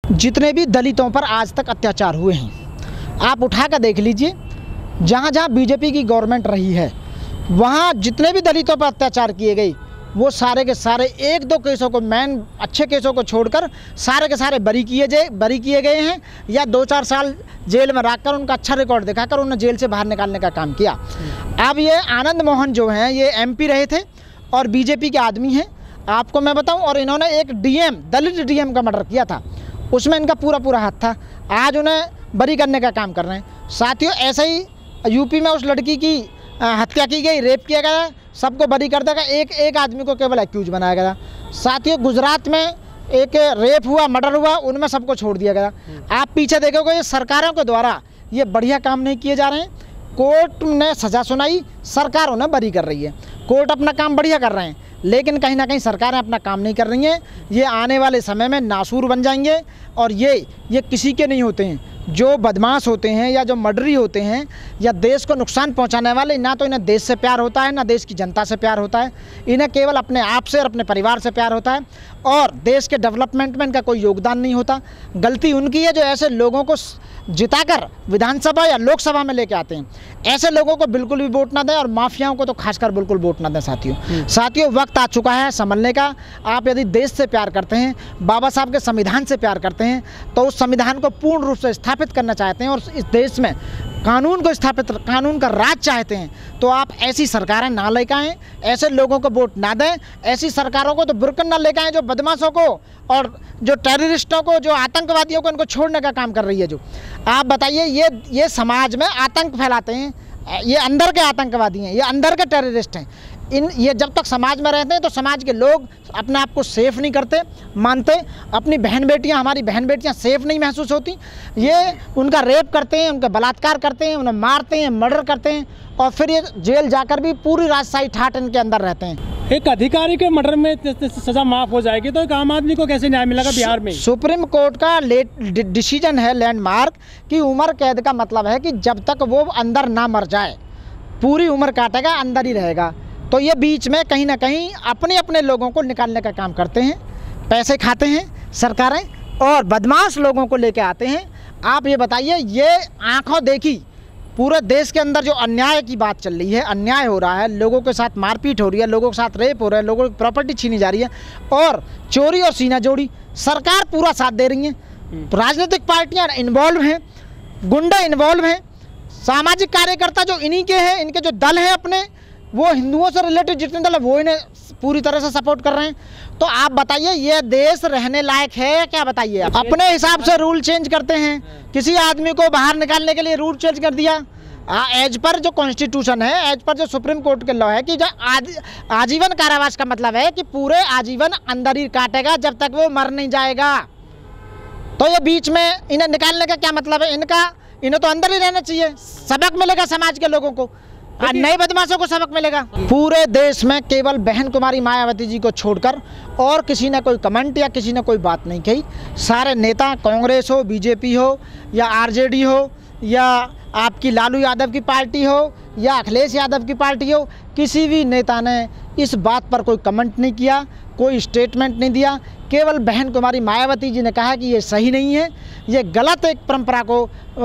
जितने भी दलितों पर आज तक अत्याचार हुए हैं आप उठा कर देख लीजिए। जहाँ जहाँ बीजेपी की गवर्नमेंट रही है वहाँ जितने भी दलितों पर अत्याचार किए गए वो सारे के सारे एक दो केसों को, मेन अच्छे केसों को छोड़कर सारे के सारे बरी किए गए हैं, या 2-4 साल जेल में रखकर उनका अच्छा रिकॉर्ड दिखाकर उन्हें जेल से बाहर निकालने का काम किया। अब ये आनंद मोहन जो हैं ये एमपी रहे थे और बीजेपी के आदमी हैं, आपको मैं बताऊं, और इन्होंने एक डीएम, दलित डीएम का मर्डर किया था, उसमें इनका पूरा हाथ था। आज उन्हें बरी करने का काम कर रहे हैं। साथियों, ऐसे ही यूपी में उस लड़की की हत्या की गई, रेप किया गया, सबको बरी कर देगा, एक आदमी को केवल एक्यूज बनाया गया। साथियों, गुजरात में एक रेप हुआ, मर्डर हुआ, उनमें सबको छोड़ दिया गया। आप पीछे देखोगे ये सरकारों के द्वारा ये बढ़िया काम नहीं किए जा रहे हैं। कोर्ट ने सज़ा सुनाई, सरकार उन्हें बरी कर रही है। कोर्ट अपना काम बढ़िया कर रहे हैं, लेकिन कहीं ना कहीं सरकारें अपना काम नहीं कर रही हैं। ये आने वाले समय में नासूर बन जाएंगे और ये किसी के नहीं होते हैं। जो बदमाश होते हैं या जो मर्डरी होते हैं या देश को नुकसान पहुंचाने वाले, ना तो इन्हें देश से प्यार होता है ना देश की जनता से प्यार होता है। इन्हें केवल अपने आप से और अपने परिवार से प्यार होता है और देश के डेवलपमेंट में इनका कोई योगदान नहीं होता। गलती उनकी है जो ऐसे लोगों को जिताकर विधानसभा या लोकसभा में लेके आते हैं। ऐसे लोगों को बिल्कुल भी वोट ना दें और माफियाओं को तो खासकर बिल्कुल वोट ना दें। साथियों, वक्त आ चुका है संभलने का। आप यदि देश से प्यार करते हैं, बाबा साहब के संविधान से प्यार करते हैं, तो उस संविधान को पूर्ण रूप से स्थापित करना चाहते हैं और इस देश में कानून को स्थापित, कानून का राज चाहते हैं, तो आप ऐसी सरकारें ना लेकर आएँ, ऐसे लोगों को वोट ना दें। ऐसी सरकारों को तो बुरकन ना लेकर आएँ जो बदमाशों को और जो टेररिस्टों को, जो आतंकवादियों को, इनको छोड़ने का काम कर रही है। जो आप बताइए, ये समाज में आतंक फैलाते हैं, ये अंदर के आतंकवादी हैं, ये अंदर के टेररिस्ट हैं। ये जब तक समाज में रहते हैं तो समाज के लोग अपने आप को सेफ़ नहीं करते, मानते। अपनी बहन बेटियां, हमारी बहन बेटियां सेफ़ नहीं महसूस होती। ये उनका रेप करते हैं, उनका बलात्कार करते हैं, उन्हें मारते हैं, मर्डर करते हैं और फिर ये जेल जाकर भी पूरी राजशाही ठाट इनके अंदर रहते हैं। एक अधिकारी के मर्डर में सजा माफ हो जाएगी तो एक आम आदमी को कैसे न्याय मिलेगा बिहार में? सुप्रीम कोर्ट का डिसीजन है, लैंडमार्क, कि उम्र कैद का मतलब है कि जब तक वो अंदर ना मर जाए पूरी उम्र काटेगा, अंदर ही रहेगा। तो ये बीच में कहीं ना कहीं अपने लोगों को निकालने का काम करते हैं, पैसे खाते हैं सरकारें और बदमाश लोगों को लेके आते हैं। आप ये बताइए, ये आंखों देखी पूरे देश के अंदर जो अन्याय की बात चल रही है, अन्याय हो रहा है, लोगों के साथ मारपीट हो रही है, लोगों के साथ रेप हो रहा है, लोगों की प्रॉपर्टी छीनी जा रही है और चोरी और सीना जोड़ी, सरकार पूरा साथ दे रही है। राजनीतिक पार्टियां इन्वॉल्व हैं, गुंडा इन्वॉल्व हैं, सामाजिक कार्यकर्ता जो इन्हीं के हैं, इनके जो दल हैं अपने, वो हिंदुओं से रिलेटेड जितने दल है वो इन्हें पूरी तरह से सपोर्ट कर रहे हैं। तो आप बताइए, ये देश रहने लायक है या क्या? बताइए। अपने हिसाब से रूल चेंज करते हैं, किसी आदमी को बाहर निकालने के लिए रूल चेंज कर दिया। एज पर जो कॉन्स्टिट्यूशन है, एज पर जो सुप्रीम कोर्ट के लॉ है कि जो आजीवन कारावास का मतलब है कि पूरे आजीवन अंदर ही काटेगा जब तक वो मर नहीं जाएगा। तो ये बीच में इन्हें निकालने का क्या मतलब है? इन्हें तो अंदर ही रहना चाहिए। सबक मिलेगा समाज के लोगों को, नए बदमाशों को सबक मिलेगा। पूरे देश में केवल बहन कुमारी मायावती जी को छोड़कर और किसी ने कोई कमेंट या किसी ने कोई बात नहीं कही। सारे नेता, कांग्रेस हो, बीजेपी हो या आरजेडी हो या आपकी लालू यादव की पार्टी हो या अखिलेश यादव की पार्टी हो, किसी भी नेता ने इस बात पर कोई कमेंट नहीं किया, कोई स्टेटमेंट नहीं दिया। केवल बहन कुमारी मायावती जी ने कहा कि ये सही नहीं है, ये गलत एक परंपरा को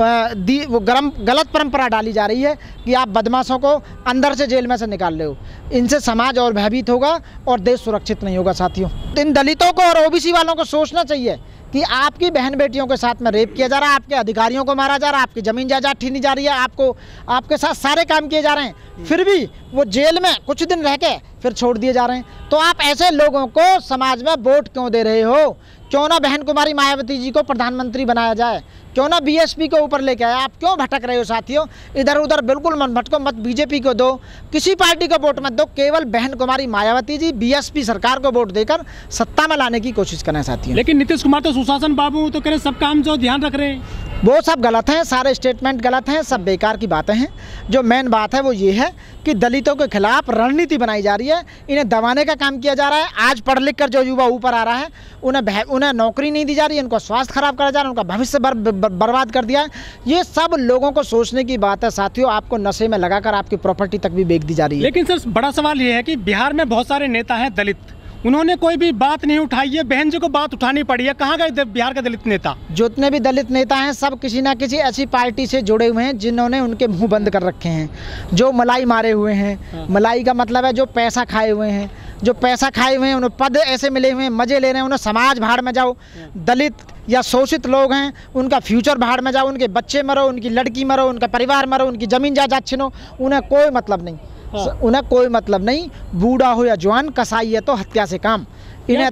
गलत परंपरा डाली जा रही है कि आप बदमाशों को अंदर से जेल में से निकाल रहे हो। इनसे समाज और भयभीत होगा और देश सुरक्षित नहीं होगा। साथियों, इन दलितों को और ओबीसी वालों को सोचना चाहिए कि आपकी बहन बेटियों के साथ में रेप किया जा रहा है, आपके अधिकारियों को मारा जा रहा है, आपकी ज़मीन जायदाद छीनी जा रही है, आपके साथ सारे काम किए जा रहे हैं, फिर भी वो जेल में कुछ दिन रह के फिर छोड़ दिए जा रहे हैं। तो आप ऐसे लोगों को समाज में वोट क्यों दे रहे हो? क्यों ना बहन कुमारी मायावती जी को प्रधानमंत्री बनाया जाए, क्यों ना बीएसपी को ऊपर लेके आए? आप क्यों भटक रहे हो साथियों? इधर उधर बिल्कुल मत भटको, मत बीजेपी को दो, किसी पार्टी को वोट मत दो, केवल बहन कुमारी मायावती जी, बीएसपी सरकार को वोट देकर सत्ता में लाने की कोशिश करें साथियों। लेकिन नीतीश कुमार तो सुशासन बाबू तो कह रहे सब काम जो ध्यान रख रहे हैं, वो सब गलत हैं, सारे स्टेटमेंट गलत हैं, सब बेकार की बातें हैं। जो मेन बात है वो ये है कि दलितों के खिलाफ रणनीति बनाई जा रही है, इन्हें दबाने का काम किया जा रहा है। आज पढ़ लिख कर जो युवा ऊपर आ रहा है उन्हें नौकरी नहीं दी जा रही है, उनको स्वास्थ्य खराब करा जा रहा है, उनका भविष्य बर्बाद कर दिया है। ये सब लोगों को सोचने की बात है साथियों। आपको नशे में लगाकर आपकी प्रॉपर्टी तक भी बेच दी जा रही है। लेकिन सर, बड़ा सवाल ये है कि बिहार में बहुत सारे नेता हैं दलित, उन्होंने कोई भी बात नहीं उठाई है, बहन जी को बात उठानी पड़ी है। कहाँ गए बिहार के दलित नेता? जितने भी दलित नेता हैं सब किसी ना किसी ऐसी पार्टी से जुड़े हुए हैं जिन्होंने उनके मुंह बंद कर रखे हैं, जो मलाई मारे हुए हैं। मलाई का मतलब है जो पैसा खाए हुए हैं, जो पैसा खाए हुए हैं, उन्हें पद ऐसे मिले हुए हैं, मजे ले रहे हैं, उन्हें समाज भाड़ में जाओ। दलित या शोषित लोग हैं, उनका फ्यूचर भाड़ में जाओ, उनके बच्चे मरो, उनकी लड़की मरो, उनका परिवार मरो, उनकी ज़मीन जायदाद छिनो, उन्हें कोई मतलब नहीं। उन्हें कोई मतलब नहीं। बूढ़ा हो या जवान, कसाई है तो हत्या से काम। इन्हें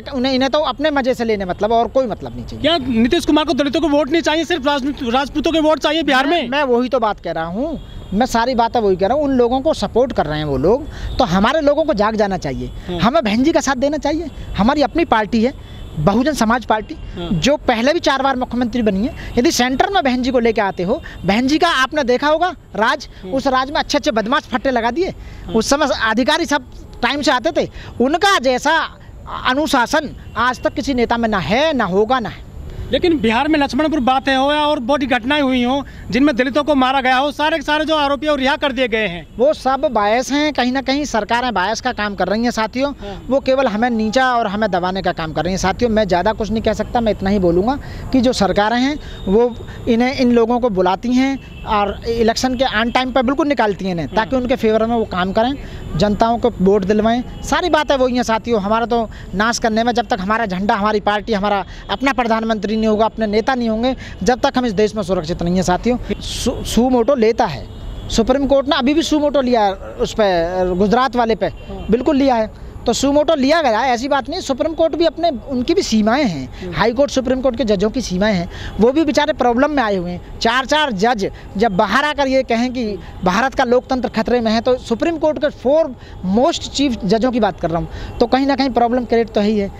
तो अपने मजे से लेने मतलब, और कोई मतलब नहीं चाहिए। क्या नीतीश कुमार को दलितों को वोट नहीं चाहिए, सिर्फ राजपूतों के वोट चाहिए बिहार में? मैं वही तो बात कह रहा हूँ, मैं सारी बातें वही कह रहा हूँ। उन लोगों को सपोर्ट कर रहे हैं वो लोग, तो हमारे लोगों को जाग जाना चाहिए। हमें बहन जी का साथ देना चाहिए। हमारी अपनी पार्टी है, बहुजन समाज पार्टी, जो पहले भी 4 बार मुख्यमंत्री बनी है। यदि सेंटर में बहन जी को लेके आते हो, बहन जी का आपने देखा होगा राज, उस राज में अच्छे अच्छे बदमाश फट्टे लगा दिए। उस समय अधिकारी सब टाइम से आते थे। उनका जैसा अनुशासन आज तक किसी नेता में ना है, ना होगा, ना है। लेकिन बिहार में लक्ष्मणपुर बातें हो और बहुत घटनाएं हुई हो जिनमें दलितों को मारा गया हो, सारे के सारे जो आरोपी और रिहा कर दिए गए हैं, वो सब बायस हैं। कहीं ना कहीं सरकारें बायस का काम कर रही हैं साथियों। वो केवल हमें नीचा और हमें दबाने का काम कर रही हैं साथियों। मैं ज़्यादा कुछ नहीं कह सकता। मैं इतना ही बोलूँगा कि जो सरकारें हैं वो इन लोगों को बुलाती हैं और इलेक्शन के ऑन टाइम पर बिल्कुल निकालती हैं इन्हें, ताकि उनके फेवर में वो काम करें, जनताओं को वोट दिलवाएं। सारी बातें वही हैं साथियों। हमारा तो नाश करने में, जब तक हमारा झंडा, हमारी पार्टी, हमारा अपना प्रधानमंत्री नहीं होगा, अपने नेता नहीं होंगे, जब तक हम इस देश में सुरक्षित नहीं है साथियों। सू मोटो लेता है सुप्रीम कोर्ट ने, अभी भी सू मोटो लिया है उस पर, गुजरात वाले पे बिल्कुल लिया है। तो सू मोटो लिया गया है, ऐसी बात नहीं। सुप्रीम कोर्ट भी अपने, उनकी भी सीमाएं हैं। हाई कोर्ट, सुप्रीम कोर्ट के जजों की सीमाएं हैं। वो भी बेचारे प्रॉब्लम में आए हुए हैं। 4 जज जब बाहर आकर ये कहें कि भारत का लोकतंत्र खतरे में है, तो सुप्रीम कोर्ट के 4 मोस्ट चीफ जजों की बात कर रहा हूँ, तो कहीं ना कहीं प्रॉब्लम क्रिएट तो है ही है।